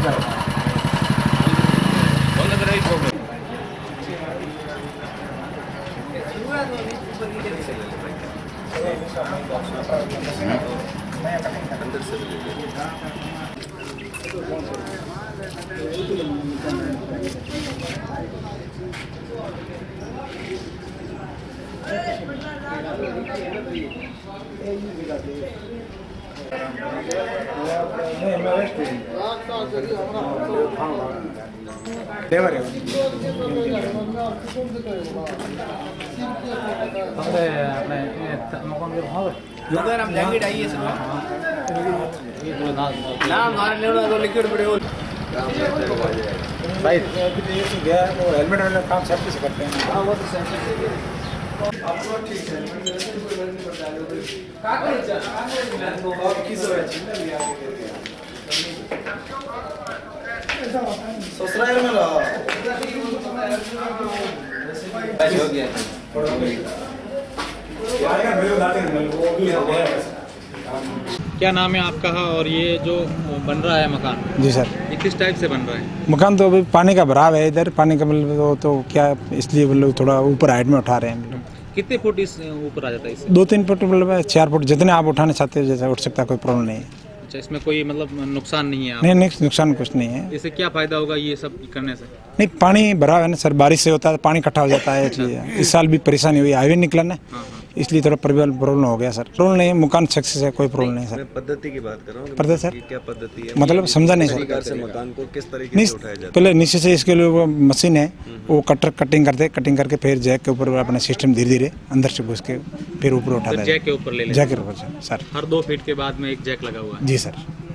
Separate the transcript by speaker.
Speaker 1: Helmet वाले काम safety से करते हैं। वो तो सेफ्टी से
Speaker 2: क्या नाम है आपका और ये जो बन रहा है मकान?
Speaker 3: जी सर।
Speaker 2: ये किस टाइप से बन रहा है?
Speaker 3: मकान तो अभी पानी का भराव है इधर, पानी का मतलब तो क्या इसलिए मतलब थोड़ा ऊपर हाइट में उठा रहे हैं।
Speaker 2: कितने फुट इस ऊपर आ जाता है इससे?
Speaker 3: 2-3 फुट मतलब 4 फुट जितने आप उठाना चाहते हो जैसा उठ सकता है, कोई प्रॉब्लम नहीं है।
Speaker 2: अच्छा, इसमें कोई मतलब नुकसान नहीं है?
Speaker 3: नहीं, नुकसान कुछ नहीं है।
Speaker 2: इससे क्या फायदा होगा ये सब करने से?
Speaker 3: नहीं, पानी भरा है ना सर, बारिश से होता है पानी इकट्ठा हो जाता है, इसलिए इस साल भी परेशानी हुई, हाईवे निकला ना, इसलिए थोड़ा प्रॉब्लम हो गया सर। प्रॉब्लम नहीं है, मकान सक्सेस है, कोई प्रॉब्लम नहीं है सर।
Speaker 4: पद्धति की बात कर रहा हूँ।
Speaker 3: पद्धति सर
Speaker 4: क्या पद्धति है
Speaker 3: मतलब समझा नहीं सर।
Speaker 4: मकान को किस तरीके से उठाया जाता है?
Speaker 3: पहले नीचे से इसके लिए वो मशीन है, वो कटिंग करके फिर जैक के ऊपर अपना सिस्टम धीरे धीरे अंदर से घुस के फिर ऊपर उठाता है।
Speaker 2: जैक के ऊपर ले लेते हैं?
Speaker 3: जैक के ऊपर सर।
Speaker 2: हर 2 फीट के बाद में एक जैक लगा हुआ है?
Speaker 3: जी सर।